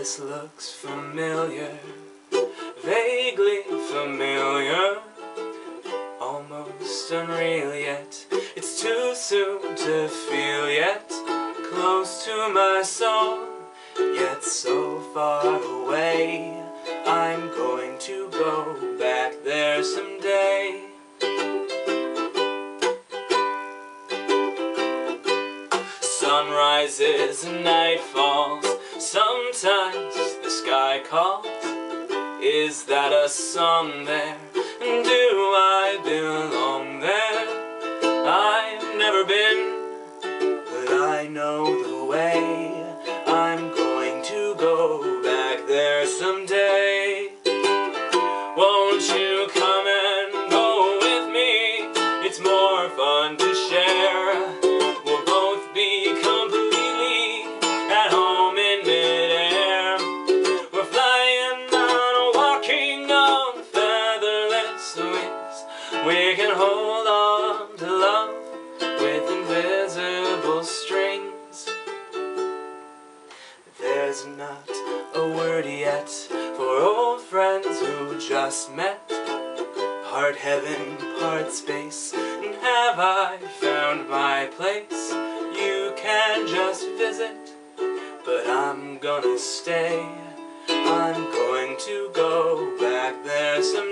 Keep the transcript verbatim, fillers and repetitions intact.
This looks familiar, vaguely familiar, almost unreal yet. It's too soon to feel yet, close to my soul, yet so far away. I'm going to go back there someday. Sun rises and night falls, sometimes the sky calls. Is that a song there? Do I belong there? I've never been, but I know the way. I'm going to go back there someday. Won't you come and go with me? It's more fun to share. We'll both be completely at home in midair. We're flying on, walking on featherless wings. We can hold on to love with invisible strings. There's not a word yet for old friends who just met. Part heaven, part space, and have I found my place? You can just visit, but I'm gonna stay. I'm going to go back there someday.